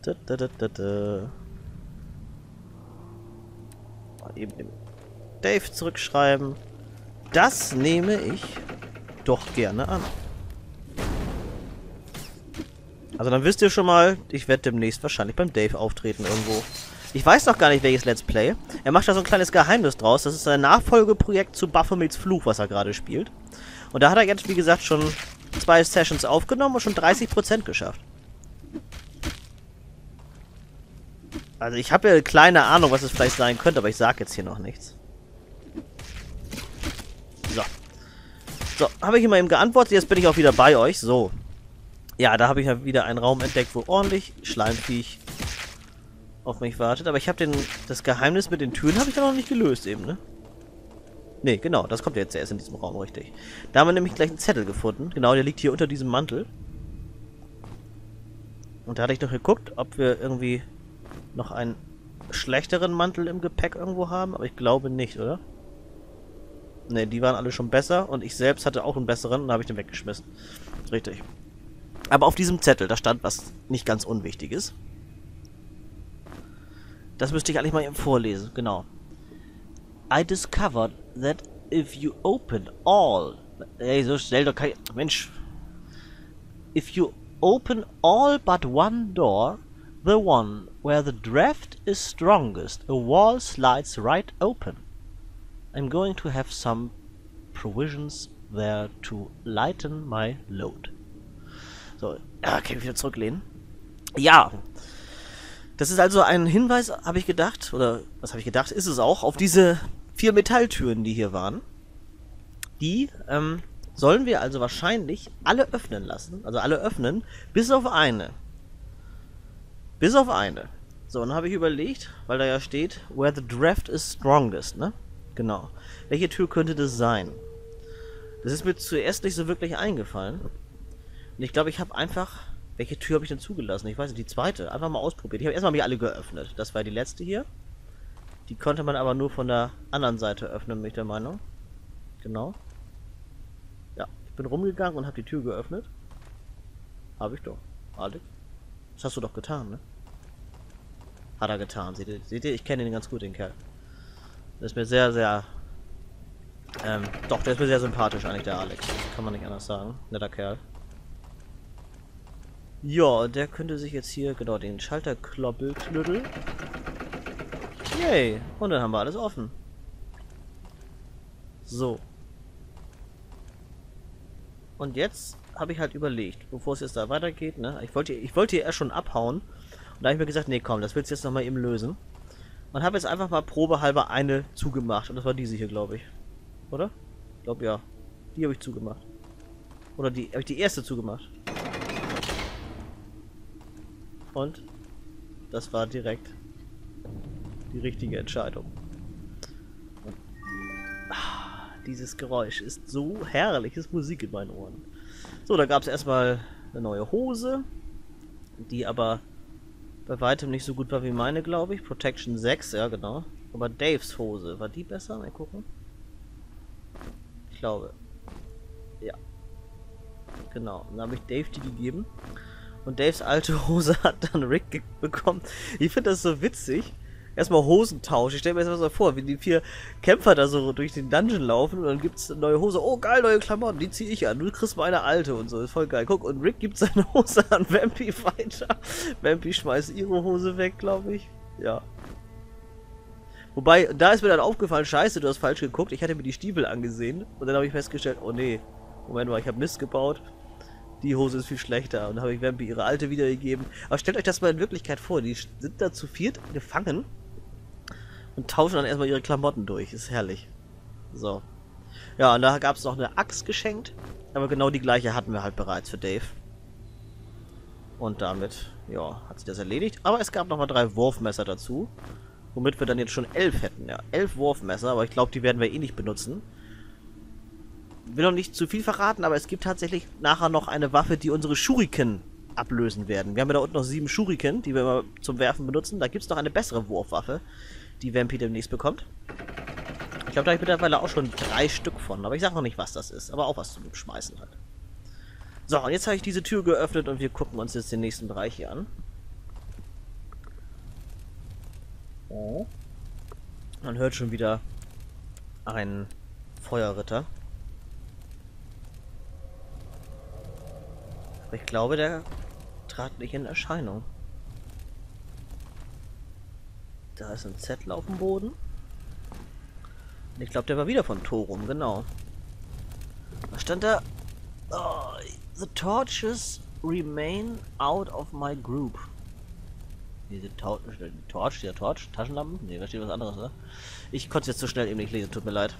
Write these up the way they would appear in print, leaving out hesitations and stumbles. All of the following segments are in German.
Da, da, da, da, da. Eben dem Dave zurückschreiben. Das nehme ich doch gerne an. Also dann wisst ihr schon mal, ich werde demnächst wahrscheinlich beim Dave auftreten irgendwo. Ich weiß noch gar nicht, welches Let's Play. Er macht da so ein kleines Geheimnis draus. Das ist ein Nachfolgeprojekt zu Baphomets Fluch, was er gerade spielt. Und da hat er jetzt, wie gesagt, schon 2 Sessions aufgenommen und schon 30% geschafft. Also ich habe ja keine Ahnung, was es vielleicht sein könnte, aber ich sage jetzt hier noch nichts. So. So, habe ich ihm mal eben geantwortet. Jetzt bin ich auch wieder bei euch. So. Ja, da habe ich ja wieder einen Raum entdeckt, wo ordentlich Schleimviech auf mich wartet. Aber ich habe das Geheimnis mit den Türen habe ich ja noch nicht gelöst eben, ne? Ne, genau, das kommt ja jetzt erst in diesem Raum, richtig. Da haben wir nämlich gleich einen Zettel gefunden. Genau, der liegt hier unter diesem Mantel. Und da hatte ich noch geguckt, ob wir irgendwie noch einen schlechteren Mantel im Gepäck irgendwo haben. Aber ich glaube nicht, oder? Ne, die waren alle schon besser. Und ich selbst hatte auch einen besseren und da habe ich den weggeschmissen. Richtig. Aber auf diesem Zettel, da stand was nicht ganz Unwichtiges. Das müsste ich eigentlich mal eben vorlesen, genau. I discovered that if you open all... Ey, so schnell doch kein... Mensch. If you open all but one door, the one where the draft is strongest, a wall slides right open. I'm going to have some provisions there to lighten my load. So, ja, kann ich wieder zurücklehnen. Ja, das ist also ein Hinweis, habe ich gedacht, oder was habe ich gedacht, ist es auch, auf diese 4 Metalltüren, die hier waren. Die sollen wir also wahrscheinlich alle öffnen lassen, also alle öffnen, bis auf eine. Bis auf eine. So, und dann habe ich überlegt, weil da ja steht, where the draft is strongest, ne? Genau. Welche Tür könnte das sein? Das ist mir zuerst nicht so wirklich eingefallen. Und ich glaube, ich habe einfach... Welche Tür habe ich denn zugelassen? Ich weiß nicht, die zweite. Einfach mal ausprobiert. Ich habe erstmal alle geöffnet. Das war die letzte hier. Die konnte man aber nur von der anderen Seite öffnen, bin ich der Meinung. Genau. Ja, ich bin rumgegangen und habe die Tür geöffnet. Habe ich doch. Alex. Das hast du doch getan, ne? Hat er getan. Seht ihr? Ich kenne ihn ganz gut, den Kerl. Der ist mir sehr, sehr... doch, der ist mir sehr sympathisch eigentlich, der Alex. Kann man nicht anders sagen. Netter Kerl. Ja, der könnte sich jetzt hier, genau, den Schalterkloppel knütteln. Yay! Und dann haben wir alles offen. So. Und jetzt habe ich halt überlegt, bevor es jetzt da weitergeht, ne? Ich wollte hier erst schon abhauen. Und da habe ich mir gesagt, nee, komm, das willst du jetzt nochmal eben lösen. Und habe jetzt einfach mal probehalber eine zugemacht. Und das war diese hier, glaube ich. Oder? Ich glaube, ja. Die habe ich zugemacht. Oder die, habe ich die erste zugemacht. Und das war direkt die richtige Entscheidung. Und, dieses Geräusch ist so herrlich, ist Musik in meinen Ohren. So, da gab es erstmal eine neue Hose, die aber bei weitem nicht so gut war wie meine, glaube ich. Protection 6, ja genau. Aber Daves Hose, war die besser? Mal gucken. Ich glaube. Ja. Genau, dann habe ich Dave die gegeben. Und Daves alte Hose hat dann Rick bekommen. Ich finde das so witzig. Erstmal Hosentausch. Ich stelle mir das mal so vor, wie die 4 Kämpfer da so durch den Dungeon laufen und dann gibt es eine neue Hose. Oh geil, neue Klamotten, die ziehe ich an. Du kriegst meine alte und so. Ist voll geil. Guck, und Rick gibt seine Hose an Vampy weiter. Vampy schmeißt ihre Hose weg, glaube ich. Ja. Wobei, da ist mir dann aufgefallen, scheiße, du hast falsch geguckt. Ich hatte mir die Stiefel angesehen und dann habe ich festgestellt, oh nee, Moment mal, ich habe Mist gebaut. Die Hose ist viel schlechter. Und dann habe ich Vampy ihre alte wiedergegeben. Aber stellt euch das mal in Wirklichkeit vor. Die sind da zu 4 gefangen und tauschen dann erstmal ihre Klamotten durch. Ist herrlich. So. Ja, und da gab es noch eine Axt geschenkt. Aber genau die gleiche hatten wir halt bereits für Dave. Und damit, ja, hat sich das erledigt. Aber es gab nochmal 3 Wurfmesser dazu. Womit wir dann jetzt schon 11 hätten. Ja, 11 Wurfmesser. Aber ich glaube, die werden wir eh nicht benutzen. Will noch nicht zu viel verraten, aber es gibt tatsächlich nachher noch eine Waffe, die unsere Shuriken ablösen werden. Wir haben ja da unten noch 7 Shuriken, die wir immer zum Werfen benutzen. Da gibt es noch eine bessere Wurfwaffe, die Vampy demnächst bekommt. Ich glaube, da habe ich mittlerweile auch schon 3 Stück von, aber ich sage noch nicht, was das ist. Aber auch was zum Schmeißen halt. So, und jetzt habe ich diese Tür geöffnet und wir gucken uns jetzt den nächsten Bereich hier an. Oh. Man hört schon wieder einen Feuerritter. Aber ich glaube, der trat nicht in Erscheinung. Da ist ein Zettel auf dem Boden. Und ich glaube, der war wieder von Thorum, genau. Da stand da... Oh, the torches remain out of my group. Diese Torch, Taschenlampen? Ne, da steht was anderes, oder? Ich konnte es jetzt so schnell eben nicht lesen, tut mir leid.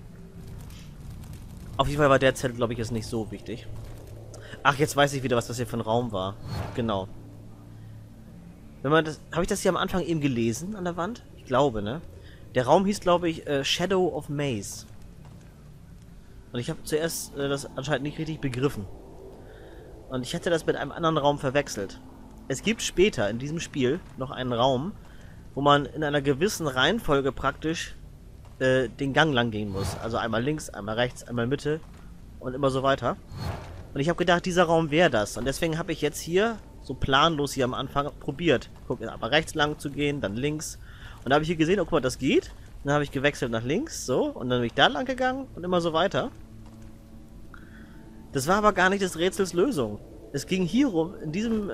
Auf jeden Fall war der Zettel, glaube ich, jetzt nicht so wichtig. Ach, jetzt weiß ich wieder, was das hier für ein Raum war. Genau. Wenn man das... Habe ich das hier am Anfang eben gelesen an der Wand? Ich glaube, ne? Der Raum hieß, glaube ich, Shadow of Maze. Und ich habe zuerst das anscheinend nicht richtig begriffen. Und ich hätte das mit einem anderen Raum verwechselt. Es gibt später in diesem Spiel noch einen Raum, wo man in einer gewissen Reihenfolge praktisch den Gang lang gehen muss. Also einmal links, einmal rechts, einmal Mitte und immer so weiter. Und ich habe gedacht, dieser Raum wäre das. Und deswegen habe ich jetzt hier, so planlos hier am Anfang, probiert. Guck, aber rechts lang zu gehen, dann links. Und da habe ich hier gesehen, oh guck mal, das geht. Dann habe ich gewechselt nach links, so. Und dann bin ich da lang gegangen und immer so weiter. Das war aber gar nicht des Rätsels Lösung. Es ging hier rum, in diesem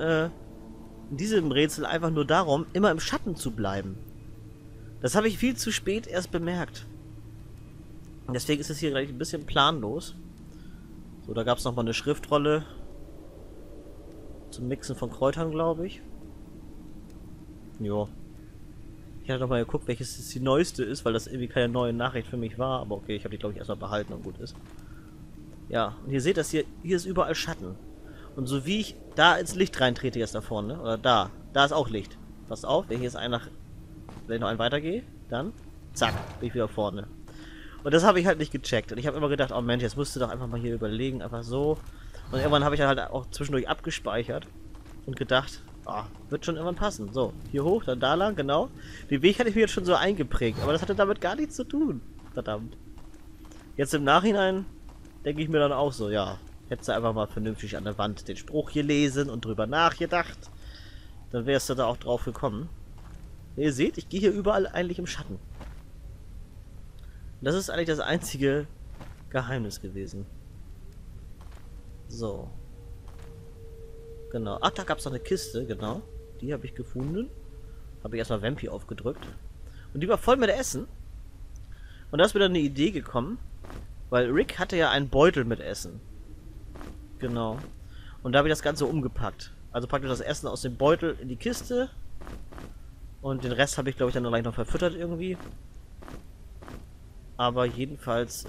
Rätsel einfach nur darum, immer im Schatten zu bleiben. Das habe ich viel zu spät erst bemerkt. Und deswegen ist es hier gleich ein bisschen planlos. So, da gab es nochmal eine Schriftrolle zum Mixen von Kräutern, glaube ich. Jo. Ich hatte nochmal geguckt, welches jetzt die neueste ist, weil das irgendwie keine neue Nachricht für mich war. Aber okay, ich habe die, glaube ich, erstmal behalten und gut ist. Ja, und ihr seht das hier ist überall Schatten. Und so wie ich da ins Licht reintrete jetzt da vorne, oder da ist auch Licht. Passt auf, wenn ich jetzt wenn ich noch einen weitergehe, dann, zack, bin ich wieder vorne. Und das habe ich halt nicht gecheckt. Und ich habe immer gedacht, oh Mensch, jetzt musst du doch einfach mal hier überlegen, einfach so. Und irgendwann habe ich halt auch zwischendurch abgespeichert und gedacht, wird schon irgendwann passen. So, hier hoch, dann da lang, genau. Den Weg hatte ich mir jetzt schon so eingeprägt, aber das hatte damit gar nichts zu tun. Verdammt. Jetzt im Nachhinein denke ich mir dann auch so, ja, hättest du einfach mal vernünftig an der Wand den Spruch hier lesen und drüber nachgedacht, dann wärst du da auch drauf gekommen. Ihr seht, ich gehe hier überall eigentlich im Schatten. Und das ist eigentlich das einzige Geheimnis gewesen. So. Genau. Ach, da gab es noch eine Kiste, genau. Die habe ich gefunden. Habe ich erstmal Vampi aufgedrückt. Und die war voll mit Essen. Und da ist mir dann eine Idee gekommen. Weil Rick hatte ja einen Beutel mit Essen. Genau. Und da habe ich das Ganze umgepackt. Also praktisch das Essen aus dem Beutel in die Kiste. Und den Rest habe ich, glaube ich, dann gleich noch verfüttert irgendwie. Aber jedenfalls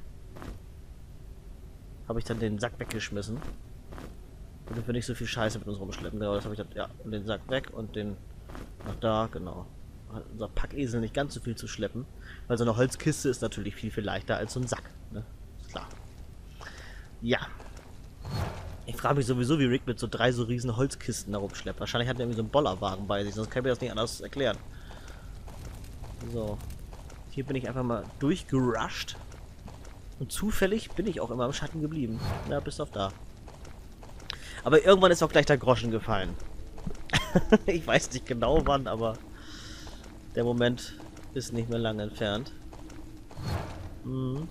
habe ich dann den Sack weggeschmissen. Damit wir nicht so viel Scheiße mit uns rumschleppen. Genau, das habe ich dann, ja, und den Sack weg und den nach da, genau. Hat unser Packesel nicht ganz so viel zu schleppen. Weil so eine Holzkiste ist natürlich viel, viel leichter als so ein Sack. Ne? Ist klar. Ja. Ich frage mich sowieso, wie Rick mit so 3 so riesen Holzkisten da rumschleppt. Wahrscheinlich hat er irgendwie so einen Bollerwagen bei sich, sonst kann ich mir das nicht anders erklären. So. Hier bin ich einfach mal durchgerusht. Und zufällig bin ich auch immer im Schatten geblieben. Ja, bis auf da. Aber irgendwann ist auch gleich der Groschen gefallen. Ich weiß nicht genau wann, aber der Moment ist nicht mehr lange entfernt. Mhm.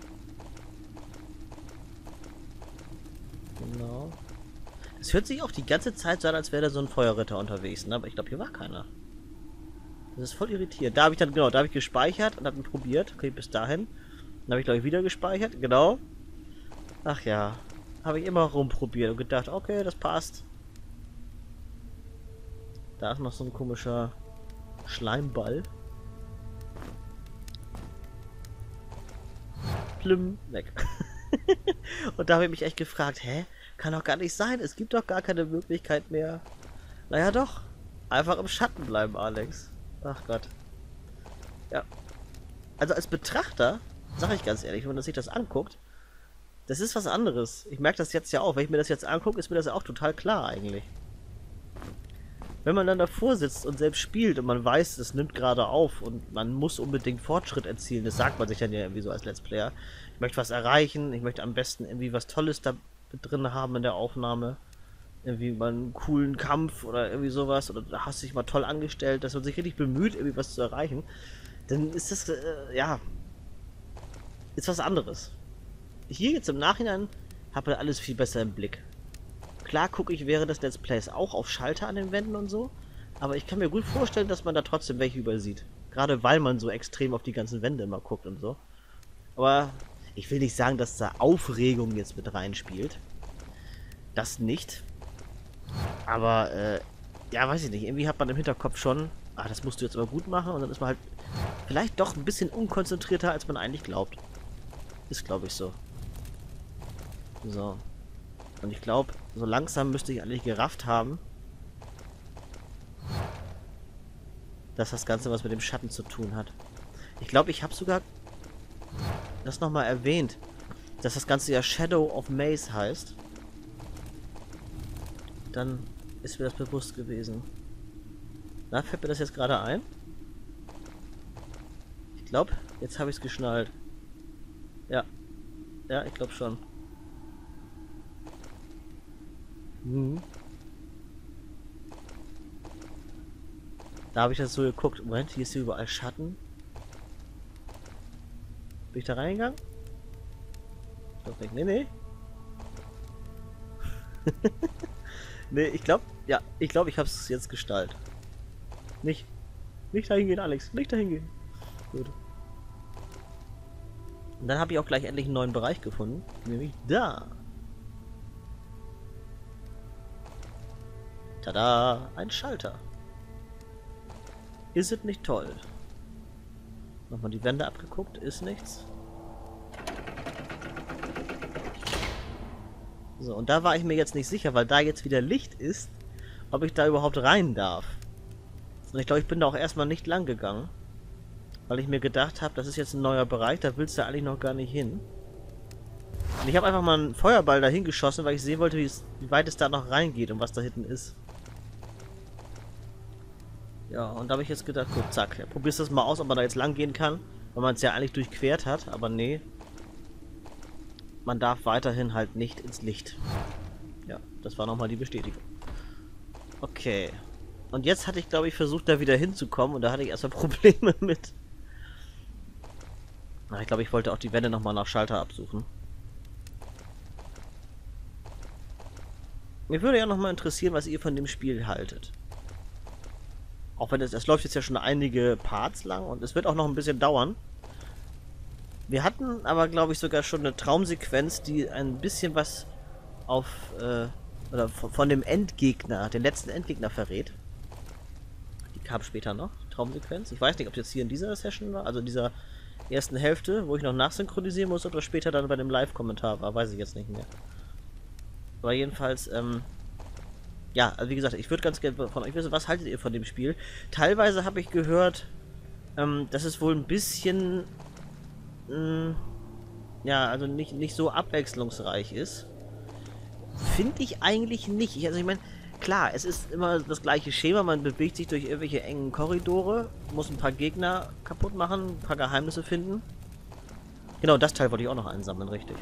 Genau. Es hört sich auch die ganze Zeit so an, als wäre da so ein Feuerritter unterwegs, ne? Aber ich glaube, hier war keiner. Das ist voll irritierend. Da habe ich dann, genau, da habe ich gespeichert und habe ihn probiert. Okay, bis dahin. Dann habe ich, glaube ich, wieder gespeichert. Genau. Ach ja. Habe ich immer rumprobiert und gedacht, okay, das passt. Da ist noch so ein komischer Schleimball. Plüm, weg. Und da habe ich mich echt gefragt, hä? Kann doch gar nicht sein. Es gibt doch gar keine Möglichkeit mehr. Naja doch. Einfach im Schatten bleiben, Alex. Ach Gott. Ja. Also als Betrachter, sage ich ganz ehrlich, wenn man sich das anguckt, das ist was anderes. Ich merke das jetzt ja auch. Wenn ich mir das jetzt angucke, ist mir das ja auch total klar eigentlich. Wenn man dann davor sitzt und selbst spielt und man weiß, es nimmt gerade auf und man muss unbedingt Fortschritt erzielen, das sagt man sich dann ja irgendwie so als Let's Player. Ich möchte was erreichen, ich möchte am besten irgendwie was Tolles da drin haben in der Aufnahme. irgendwie mal einen coolen Kampf oder irgendwie sowas, oder da hast du dich mal toll angestellt, dass man sich richtig bemüht, irgendwie was zu erreichen, dann ist das, ja, ist was anderes. Hier jetzt im Nachhinein habe ich alles viel besser im Blick. Klar gucke ich während des Let's Plays auch auf Schalter an den Wänden und so, aber ich kann mir gut vorstellen, dass man da trotzdem welche übersieht. Gerade weil man so extrem auf die ganzen Wände immer guckt und so. Aber ich will nicht sagen, dass da Aufregung jetzt mit reinspielt. Das nicht. Aber, ja, weiß ich nicht. Irgendwie hat man im Hinterkopf schon, ah, das musst du jetzt aber gut machen. Und dann ist man halt vielleicht doch ein bisschen unkonzentrierter, als man eigentlich glaubt. Ist, glaube ich, so. So. Und ich glaube, so langsam müsste ich eigentlich gerafft haben, dass das Ganze was mit dem Schatten zu tun hat. Ich glaube, ich habe sogar das nochmal erwähnt, dass das Ganze ja Shadow of Maze heißt. Dann ist mir das bewusst gewesen. Na, fällt mir das jetzt gerade ein? Ich glaube, jetzt habe ich es geschnallt. Ja. Ja, ich glaube schon. Da habe ich das so geguckt. Moment, hier ist hier überall Schatten. Bin ich da reingegangen? Ich glaube nicht. Nee, nee. Nee, ich glaube, ja, ich habe es jetzt gestaltet. Nicht dahin gehen, Alex. Nicht dahin gehen. Gut. Und dann habe ich auch gleich endlich einen neuen Bereich gefunden. Nämlich da. Tada! Ein Schalter. Ist es nicht toll? Nochmal die Wände abgeguckt. Ist nichts. So, und da war ich mir jetzt nicht sicher, weil da jetzt wieder Licht ist, ob ich da überhaupt rein darf. Und ich glaube, ich bin da auch erstmal nicht lang gegangen. Weil ich mir gedacht habe, das ist jetzt ein neuer Bereich, da willst du eigentlich noch gar nicht hin. Und ich habe einfach mal einen Feuerball dahin geschossen, weil ich sehen wollte, wie weit es da noch reingeht und was da hinten ist. Ja, und da habe ich jetzt gedacht, gut, zack, ja, probierst das mal aus, ob man da jetzt lang gehen kann, weil man es ja eigentlich durchquert hat, aber nee. Man darf weiterhin halt nicht ins Licht. Ja, das war nochmal die Bestätigung. Okay. Und jetzt hatte ich, glaube ich, versucht, da wieder hinzukommen und da hatte ich erstmal Probleme mit. Na, ich glaube, ich wollte auch die Wände nochmal nach Schalter absuchen. Mich würde ja nochmal interessieren, was ihr von dem Spiel haltet. Auch wenn es läuft jetzt ja schon einige Parts lang und es wird auch noch ein bisschen dauern. Wir hatten aber, glaube ich, sogar schon eine Traumsequenz, die ein bisschen was auf, oder von dem Endgegner, den letzten Endgegner verrät. Die kam später noch, die Traumsequenz. Ich weiß nicht, ob jetzt hier in dieser Session war, also in dieser ersten Hälfte, wo ich noch nachsynchronisieren muss, oder später dann bei dem Live-Kommentar war, weiß ich jetzt nicht mehr. Aber jedenfalls, ja, also wie gesagt, ich würde ganz gerne von euch wissen, was haltet ihr von dem Spiel? Teilweise habe ich gehört, dass es wohl ein bisschen, ja, also nicht so abwechslungsreich ist. Finde ich eigentlich nicht. Also ich meine, klar, es ist immer das gleiche Schema, man bewegt sich durch irgendwelche engen Korridore, muss ein paar Gegner kaputt machen, ein paar Geheimnisse finden. Genau, das Teil wollte ich auch noch einsammeln, richtig.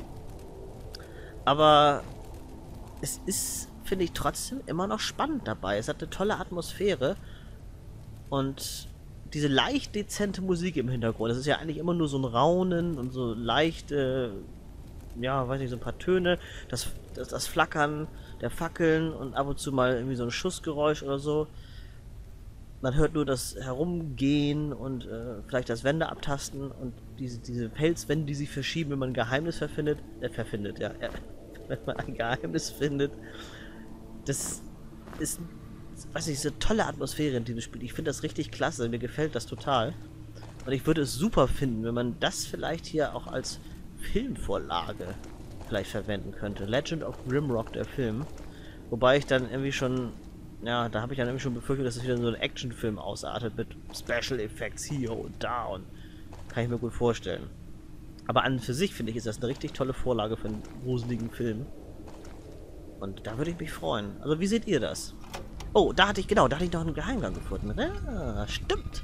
Aber es ist, finde ich, trotzdem immer noch spannend dabei. Es hat eine tolle Atmosphäre und diese leicht dezente Musik im Hintergrund. Das ist ja eigentlich immer nur so ein Raunen und so leichte, ja, weiß nicht, so ein paar Töne. Das Flackern der Fackeln und ab und zu mal irgendwie so ein Schussgeräusch oder so. Man hört nur das Herumgehen und vielleicht das Wände abtasten und diese Felswände, die sich verschieben, wenn man ein Geheimnis verfindet, ja, wenn man ein Geheimnis findet. Das ist, weiß nicht, eine tolle Atmosphäre in diesem Spiel. Ich finde das richtig klasse, mir gefällt das total. Und ich würde es super finden, wenn man das vielleicht hier auch als Filmvorlage vielleicht verwenden könnte. Legend of Grimrock, der Film. Wobei ich dann irgendwie schon, ja, da habe ich dann irgendwie schon befürchtet, dass es wieder so ein Actionfilm ausartet mit Special Effects hier und da und kann ich mir gut vorstellen. Aber an und für sich finde ich, ist das eine richtig tolle Vorlage für einen gruseligen Film. Und da würde ich mich freuen. Also wie seht ihr das? Oh, da hatte ich noch einen Geheimgang gefunden. Ja, stimmt.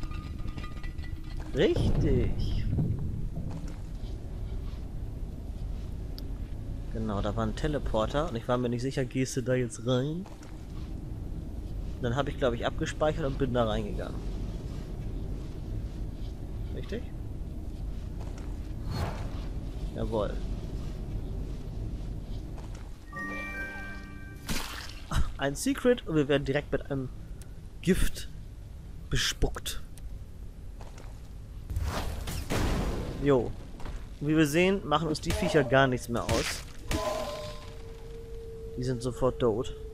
Richtig. Genau, da war ein Teleporter und ich war mir nicht sicher, gehst du da jetzt rein? Dann habe ich, glaube ich, abgespeichert und bin da reingegangen. Richtig? Jawohl. Ein Secret und wir werden direkt mit einem Gift bespuckt. Jo. Wie wir sehen, machen uns die Viecher gar nichts mehr aus. Die sind sofort tot.